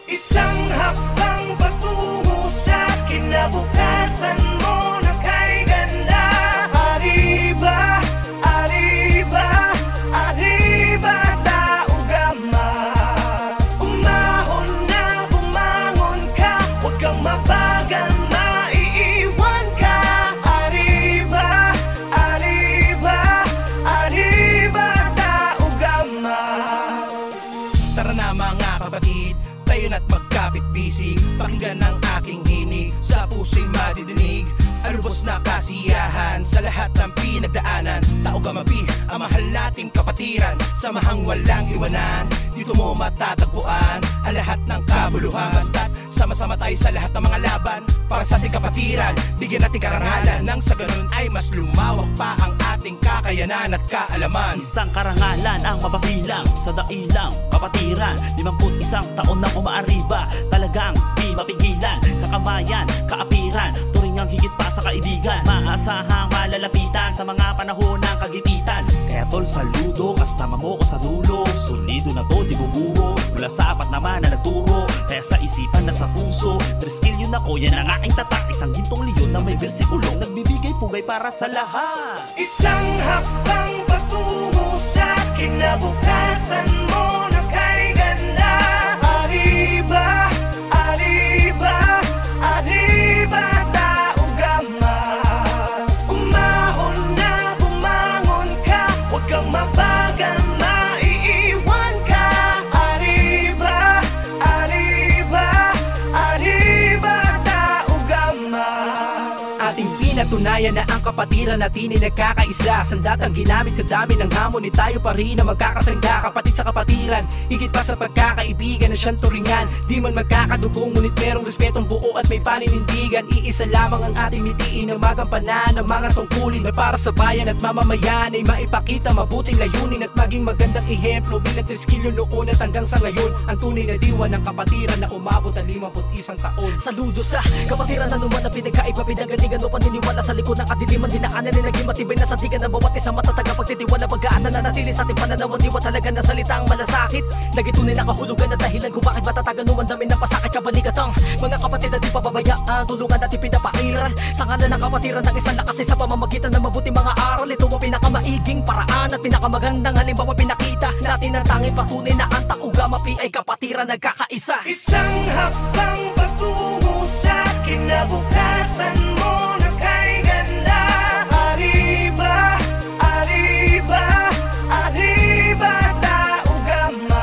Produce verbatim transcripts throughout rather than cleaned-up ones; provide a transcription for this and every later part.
Isang hakbang patungo sa kinabukasan mo na kay ganda. Arriba, arriba, arriba tao gama. Umahon na bumangon ka, huwag kang mabagal, maiiwan ka. Arriba, arriba, arriba tao gama. Tara na mga kapatid, tayo na't magkapit-bisig. Pakinggan ang aking hinig, sa puso'y madidinig. Alubos na kasiyahan sa lahat ng pinagdaanan. Tao gamapi, ang mahal nating kapatiran. Samahang walang iwanan, dito mo matatagpuan ang lahat ng kabuluhan. Basta't sama-sama tayo sa lahat ng mga laban para sa ating kapatiran. Bigyan natin karangalan, nang sa ganun ay mas lumawak pa ang ating kakayanan at kaalaman. Isang karangalan ang mapapilang sa dailang kapatiran. Limamput isang taon na umaariba, talagang di mapigilan. Kakamayan, kaapiran, turingang higit pa sa kaibigan. Maasahang malalapitan sa mga panahon ng kagipitan. Kaya tol, saludo, kasama mo ko sa dulo. Solido na to, di bubuho, mula sa apat naman na nagturo. Kaya sa isipan at sa puso, triskill yun ako, yan ang aking tatak. Isang gintong leon na may bersikulong nagbibigay pugay para sa lahat. Isang hakbang patungo sa kinabukasan mo na kay ganda. Arriba, arriba, arriba tao gama. Umahon na bumangon ka, huwag kang mabagal, maiiwan ka. Arriba, arriba, arriba tao gama. Ating pinatunayan na ang kapatiran natin ay nagkakaisa. Sandatang ginamit sa dami ng hamon, ni tayo pa rin na magkakasangga. Kapatid sa kapatiran, higit pa sa pagkakaibigan na siyang turingan. Di man magkakadugong, ngunit merong respetong buo at may paninindigan. Iisa lamang ang ating mitiin na magampanan ng mga tungkulin na para sa bayan at mamamayan ay maipakita mabuting layunin at maging magandang ehemplo bilang triskilyo noon at hanggang sa ngayon. Ang tunay na diwa ng kapatiran na umabot ang limamput isang taon. Saludo sa kapatiran na naman ang pinagkaiba, pinagaligan o paniniwala sa likod ng kadiliman. Dinaanan na naging matibay na sandigan ng bawat isang matatag ang pagtitiwala. Pagkaan na nanatili sa ating pananaw, diwa talaga na salitang malasakit. Nagitunay na kahulugan at dahilan kung bakit matatagan numan dami ng pasakit kabalikatang mga kapatid na di pababayaan. Tulungan natin pinapairan sa ngalan ng kapatiran ng isang lakas sa pamamagitan ng mabuting mga aral. Ito ang pinakamaiging paraan at pinakamagandang halimbawa pinakita natin ang tanging patunay na ang Tao Gamapi ay kapatiran nagkakaisa. Isang hakbang patungo sa kinabukasan mo na kay ganda. Arriba, arriba, arriba tao gama.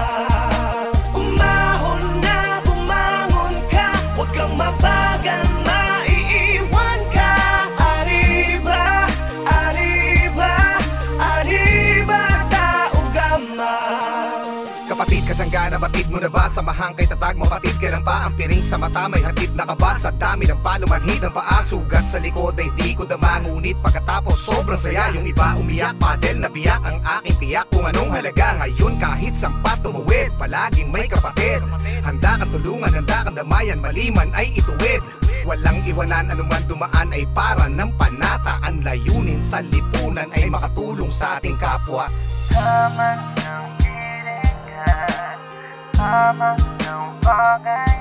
Umahon na bumangon ka, huwag kang mabagal, maiiwan ka. Arriba, arriba, arriba tao gama. Kapatid, kasanggana, batid mo na ba? Samahang kay tatag, mapatid, kailan pa ang piring sa mata? May hatid na ka ba? Sa dami ng palumanhid ng paa, sugat sa likod ay di ko dama. Ngunit pagkatapos sobrang saya, yung iba umiyak, padel na biyak ang aking tiyak. Kung anong halaga ngayon kahit sampat tumuwid, palaging may kapatid. Handa kang tulungan, handa kang damayan, maliman ay ituwid. Walang iwanan, anuman dumaan ay para ng panata. Ang layunin sa lipunan ay makatulong sa ating kapwa. Tama ng piling ka, tama ng bagay.